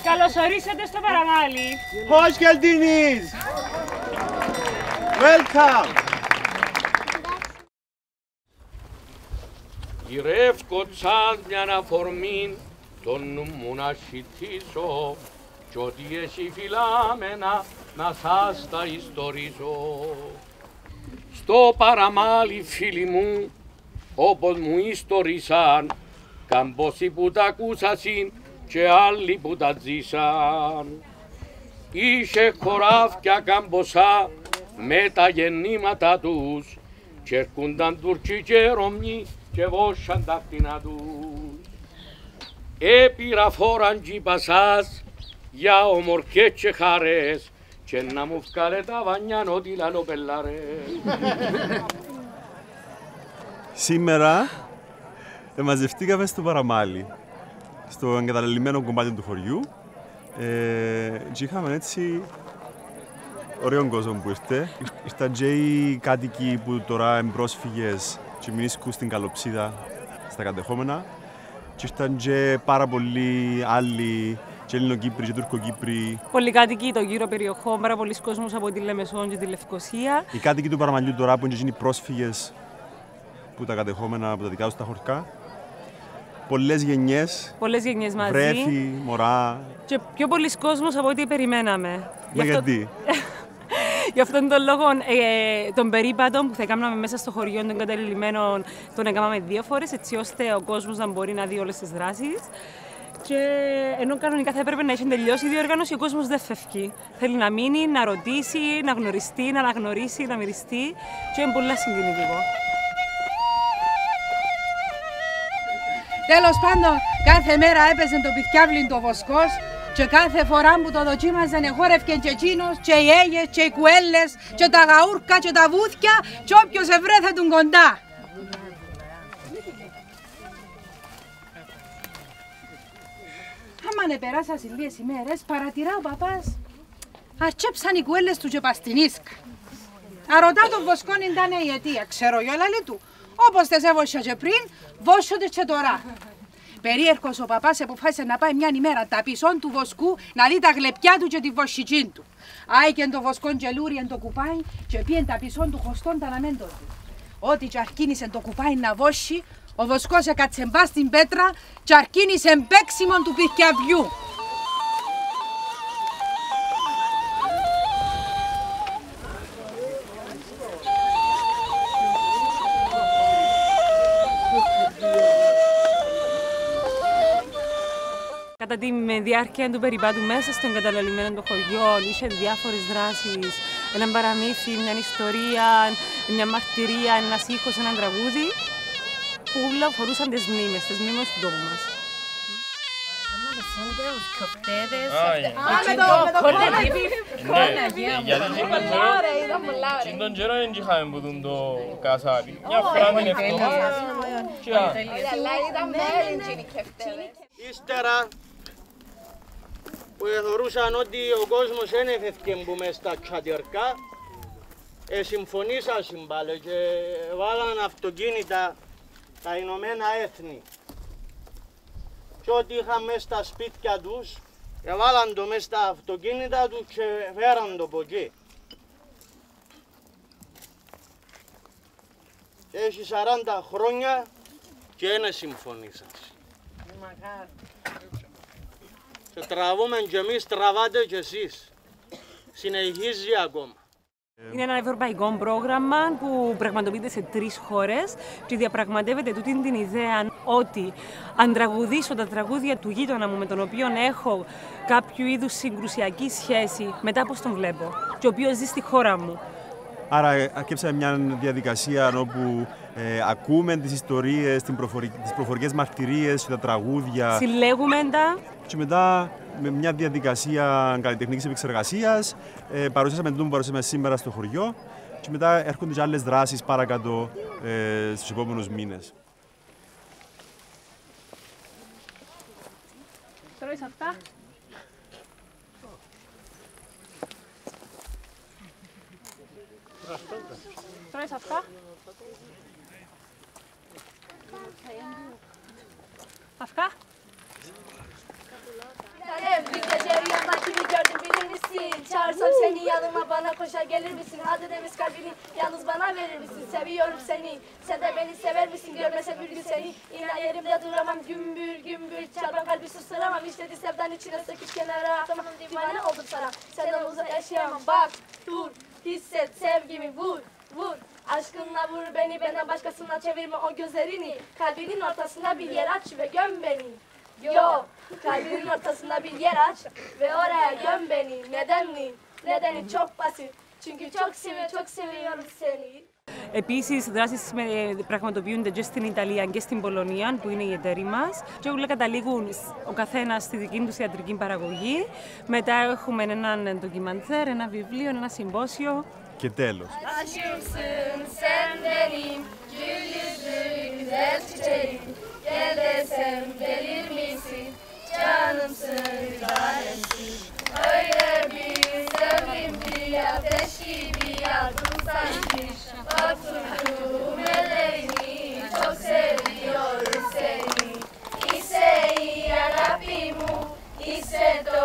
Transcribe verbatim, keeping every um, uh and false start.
Καλωσορίσατε στο Παραμάλι. Hoş geldiniz. Welcome. Γυρεύκω τσάς μιαν αφορμήν, τον νου μου να σιτήσω, κι ό,τι εσύ φυλάμενα να σας τα ιστορίζω. Στο Παραμάλι, φίλοι μου, όπως μου ιστορίσαν, καμπόσοι που τα ακούσασιν και άλλοι που τα ζήσαν. Είχε χωράφια καμποσά με τα γεννήματα τους και έρχονταν Τούρκοι και Ρωμιοί και βόσαν τα φτηνά τους. Έπειρα φόραν τζίπα σας για ομορφιές και χαρές και να μου βγάλε τα βανιάν ό,τι λαλό πελάρες. Σήμερα μαζευτήκαμε στο Παραμάλι, στο εγκαταλελειμμένο κομμάτι του χωριού ε, και είχαμε έτσι ωραίο κόσμο που ήρθε. Ήρθαν και οι κάτοικοι που τώρα είναι πρόσφυγες και μείνουν στην Καλοψίδα, στα κατεχόμενα, και ήρθαν και πάρα πολλοί άλλοι και Ελληνοκύπροι και Τουρκοκύπροι. Πολλοί κάτοικοι των γύρω περιοχών, πάρα πολλοί κόσμος από τη Λεμεσόν και τη Λευκοσία. Οι κάτοικοι του Παραμαλιού τώρα που είναι και οι πρόσφυγες που τα κατεχόμενα από τα δικά τους τα χωρικά. Πολλές γενιές, Πολλές γενιές μαζί. βρέφη, μωρά. Και πιο πολλοί κόσμος από ό,τι περιμέναμε. Μα γιατί? Γι' αυτόν τον λόγο, ε, τον περίπατο που θα κάναμε μέσα στο χωριό των εγκαταλελειμμένων, τον έκαναμε δύο φορές, έτσι ώστε ο κόσμος να μπορεί να δει όλες τις δράσεις. Και ενώ κανονικά θα έπρεπε να έχει τελειώσει η διοργάνωση, ο κόσμος δεν φεύγει. Θέλει να μείνει, να ρωτήσει, να γνωριστεί, να αναγνωρίσει, να μυριστεί. Και είναι πολύ συγκινητικό. Τέλος πάντων, κάθε μέρα έπαιζε το πιθκιάβλιν το βοσκός και κάθε φορά που το δοκίμαζαν χόρευκεν και εκείνος και οι έγες και οι κουέλες και τα γαούρκα και τα βούθια και όποιος ευρέθε τον κοντά. Άμα ne περάσαν λίγες ημέρες, παρατηρά ο παπάς αρτσέψαν οι κουέλες του και παστινίσκα. Αρωτά τον βοσκόν ήταν η αιτία, ξέρω yo, λαλή του. Όπως τες έβοσια και πριν, βόσονται και τώρα. Περίεργος ο παπάς αποφάσισε να πάει μια ημέρα τα πισόν του βοσκού να δει τα γλεπιά του και τη βοσχιτζίν του. Άικεν το βοσκόν και λούριεν το κουπάι και πήγεν τα πισόν του χωστόν τα λαμέντον του. Ό,τι και αρκίνησε το κουπάι να βόσχει, ο βοσκός έκατσε μπας στην πέτρα και αρκίνησε παίξιμον του πυθκιαβιού. Κατά τη διάρκεια του περιπάτου μέσα στον εγκαταλελειμμένο των χωριών, είχε διάφορες δράσεις, έναν παραμύθι, μια ιστορία, μια μαρτυρία, ένας ήχος, έναν τραγούδι που όλα αφορούσαν τις μνήμες, τις μνήμες του τόπου μας. Στην τον καιρό δεν είχαμε που δουν το κασάρι. Μια φορά την εβδομάδα. Ύστερα που θεωρούσαν ότι ο κόσμος δεν έφευκε που μες στα τσαντιορκά, ε, συμφωνήσαν πάλι και βάλαν αυτοκίνητα τα Ηνωμένα Έθνη. Και ό,τι είχαν μες στα σπίτια τους, έβαλαν το μες στα αυτοκίνητα τους και φέραν το από εκεί. Έχει σαράντα χρόνια και δεν συμφωνήσαν. Και τραβούμε και εμείς, τραβάτε και εσείς. Συνεχίζει ακόμα. Είναι ένα ευρωπαϊκό πρόγραμμα που πραγματοποιείται σε τρεις χώρες και διαπραγματεύεται τούτη την ιδέα ότι αν τραγουδήσω τα τραγούδια του γείτονα μου με τον οποίο έχω κάποιο είδους συγκρουσιακή σχέση μετά πώς τον βλέπω και ο οποίος ζει στη χώρα μου. Άρα αρκέψαμε μια διαδικασία όπου ε, ακούμε τις ιστορίες, τις προφορικές μαρτυρίες και τα τραγούδια. Συλλέγουμε τα. Και μετά με μια διαδικασία καλλιτεχνικής επεξεργασίας ε, παρουσιάσαμε το που παρουσιάσαμε σήμερα στο χωριό και μετά έρχονται και άλλες δράσεις παρακάτω ε, στους επόμενους μήνες. Τρώεις αυτά. Τρώεις αυτά. Αυτά. Yanıma bana koşar gelir misin? Hadi demiş kalbini yalnız bana verir misin? Seviyorum seni. Sen de beni sever misin? Görmese bir gün seni. İnan yerimde duramam. Gümbür gümbür çarpan kalbi susturamam. İşte sevdan içine söküp kenara atamam. Divane oldum sana. Senden uzak yaşayamam. Bak, dur, hisset sevgimi vur, vur. Aşkınla vur beni, benden başkasına çevirme o gözlerini. Kalbinin ortasında bir yer aç ve göm beni. Yo, kalbinin ortasında bir yer aç ve oraya göm beni. Neden mi? Nedeni çok basit. Çünkü çok seviyorum, çok seviyorum seni. Επίσης, δράσεις πραγματοποιούνται και στην Ιταλία και στην Πολωνία, που είναι οι εταίροι μας. Και όλα καταλήγουν ο καθένας στη δική του θεατρική παραγωγή. Μετά έχουμε έναν ντοκιμαντέρ, ένα βιβλίο, ένα συμπόσιο. Και τέλος. Aşkımsın sen benim, gül yüzlü güzel çiçeğim. Gel desem gelir misin? Canımsın ibaresin. Öyle bir sevdim ki ateş gibi yandım sanki. Oturdum ellerini, çok seviyorum seni. İse ya Rabbimu, ise